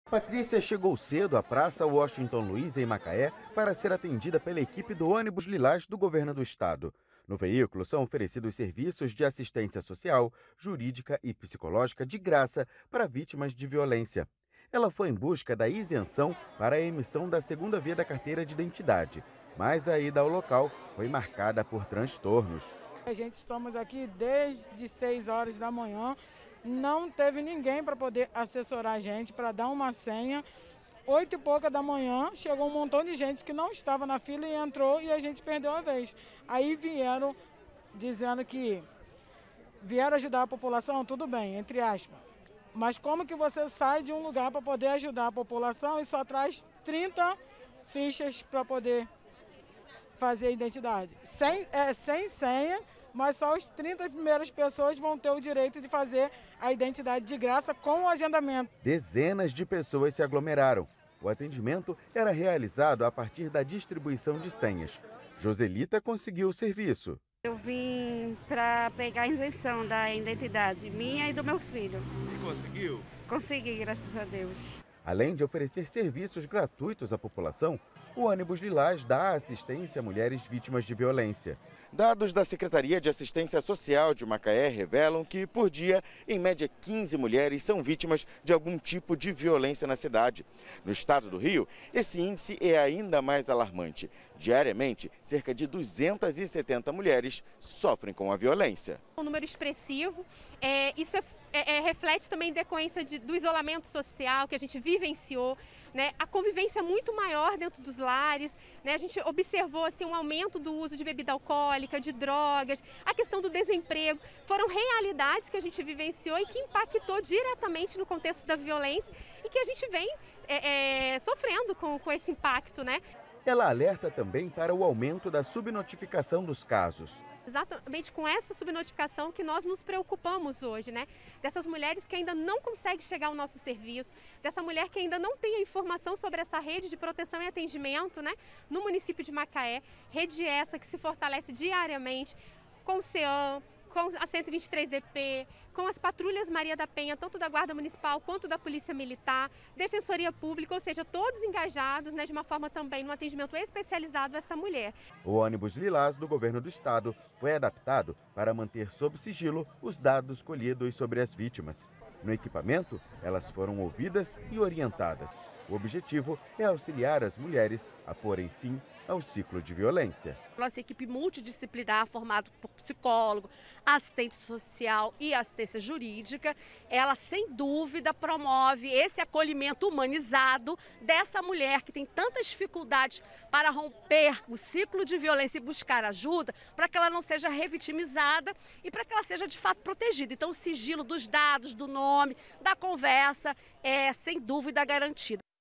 Patrícia chegou cedo à Praça Washington Luiz, em Macaé, para ser atendida pela equipe do ônibus Lilás do governo do estado. No veículo são oferecidos serviços de assistência social, jurídica e psicológica de graça para vítimas de violência. Ela foi em busca da isenção para a emissão da segunda via da carteira de identidade, mas a ida ao local foi marcada por transtornos. A gente estamos aqui desde 6 horas da manhã, não teve ninguém para poder assessorar a gente, para dar uma senha. 8 e pouca da manhã, chegou um montão de gente que não estava na fila e entrou e a gente perdeu a vez. Aí vieram dizendo que vieram ajudar a população, tudo bem, entre aspas. Mas como que você sai de um lugar para poder ajudar a população e só traz 30 fichas para poder fazer a identidade? Sem senha, mas só as 30 primeiras pessoas vão ter o direito de fazer a identidade de graça com o agendamento. Dezenas de pessoas se aglomeraram. O atendimento era realizado a partir da distribuição de senhas. Joselita conseguiu o serviço. Eu vim para pegar a isenção da identidade minha e do meu filho. E conseguiu? Consegui, graças a Deus. Além de oferecer serviços gratuitos à população, o ônibus Lilás dá assistência a mulheres vítimas de violência. Dados da Secretaria de Assistência Social de Macaé revelam que, por dia, em média 15 mulheres são vítimas de algum tipo de violência na cidade. No estado do Rio, esse índice é ainda mais alarmante. Diariamente, cerca de 270 mulheres sofrem com a violência. Um número expressivo, isso reflete também decorrência do isolamento social que a gente vivenciou, né? A convivência muito maior dentro dos lares, né? A gente observou assim, um aumento do uso de bebida alcoólica, de drogas, a questão do desemprego. Foram realidades que a gente vivenciou e que impactou diretamente no contexto da violência e que a gente vem sofrendo com esse impacto, né? Ela alerta também para o aumento da subnotificação dos casos. Exatamente com essa subnotificação que nós nos preocupamos hoje, né? Dessas mulheres que ainda não conseguem chegar ao nosso serviço, dessa mulher que ainda não tem a informação sobre essa rede de proteção e atendimento, né? No município de Macaé, rede essa que se fortalece diariamente com o CEAM, com a 123DP, com as patrulhas Maria da Penha, tanto da Guarda Municipal quanto da Polícia Militar, Defensoria Pública, ou seja, todos engajados, né, de uma forma também no atendimento especializado a essa mulher. O ônibus Lilás do governo do estado foi adaptado para manter sob sigilo os dados colhidos sobre as vítimas. No equipamento, elas foram ouvidas e orientadas. O objetivo é auxiliar as mulheres a porem fim ao ciclo de violência. Nossa equipe multidisciplinar, formada por psicólogo, assistente social e assistência jurídica, ela sem dúvida promove esse acolhimento humanizado dessa mulher que tem tantas dificuldades para romper o ciclo de violência e buscar ajuda, para que ela não seja revitimizada e para que ela seja de fato protegida. Então o sigilo dos dados, do nome, da conversa é sem dúvida garantido.